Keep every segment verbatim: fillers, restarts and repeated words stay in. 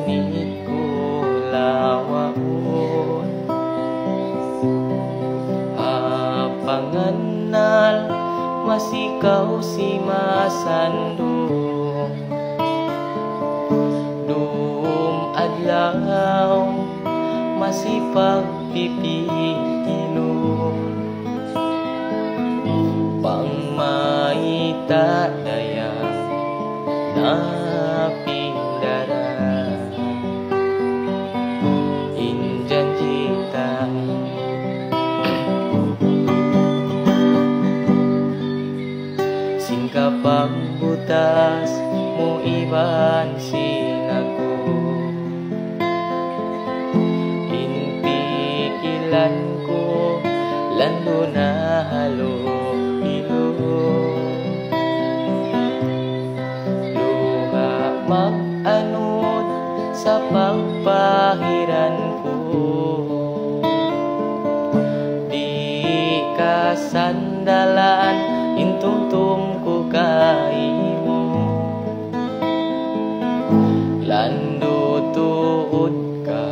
init ko lawaon apanganal masikaw si masandong dum adlaw masipag pipilon pangmaita dayang napindara injanjita singkapang butas mo iban sinago inpikilan ko lando na halo ilo luha mag-anod sa pagpahiran ko di ka sandalan intungtum ko kaimo lando tuod ka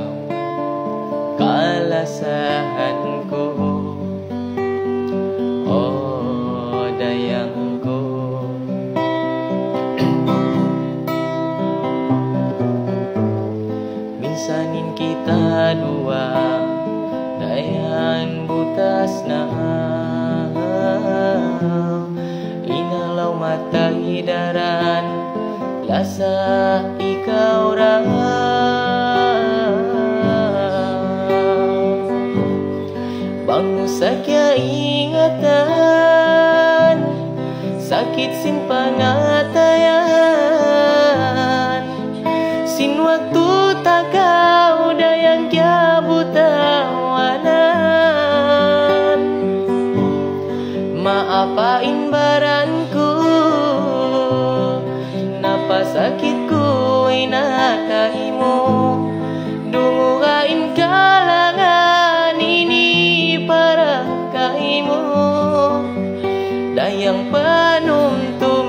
kalasahan ko oh dayang ko minsanin kita dua dayan butas na inalaw mata hidaran lasa ikaw ra bango sa kya ingatan sakit sin pangatayan sin waktu tagaw dayang kya butawanan maapain baranku napasakit ko inakaimo dunguhain kalangan ini para kaimo dayang panumtu